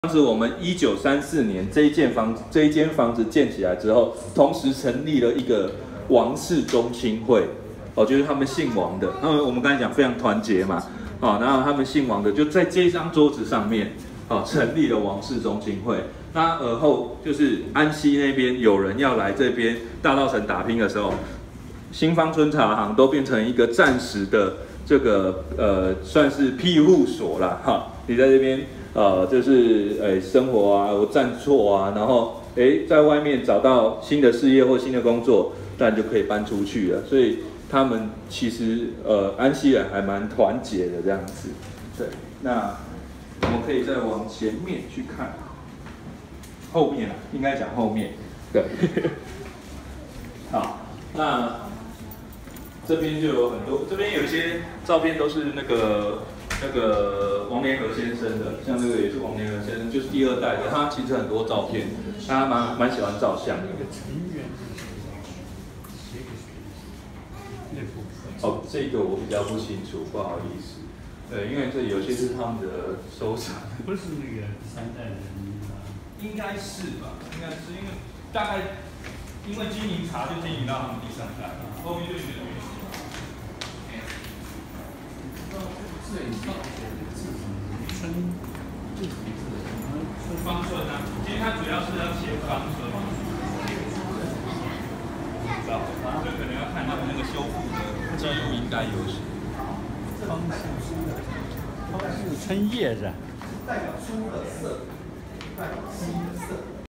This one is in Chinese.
当时我们1934年这一间房子建起来之后，同时成立了一个王氏宗亲会，哦，就是他们姓王的。那我们刚才讲非常团结嘛，哦，然后他们姓王的就在这张桌子上面，哦，成立了王氏宗亲会。那而后就是安溪那边有人要来这边大稻埕打拼的时候，新芳村茶行都变成一个暂时的这个算是庇护所啦，哈，你在这边。就是生活啊，我站错啊，然后在外面找到新的事业或新的工作，当然就可以搬出去了。所以他们其实安溪人还蛮团结的这样子。对，那我们可以再往前面去看，后面应该讲后面。对，好，那这边就有很多，这边有一些照片都是那个王联合先生的，像这个也是王联合先生，就是第二代的。他其实很多照片，他蛮喜欢照相的。哦，这个我比较不清楚，不好意思。对，因为这有些是他们的收藏。 不是那个3代人吗？ 应该是吧？应该是因为大概因为经营茶就经营到他们第3代，后面就有点远。方寸啊，其实它主要是要写方寸，知道吗？就可能要看他们那个修复的记录应该有写。 方是称叶子， 代表出的色，代表新的色。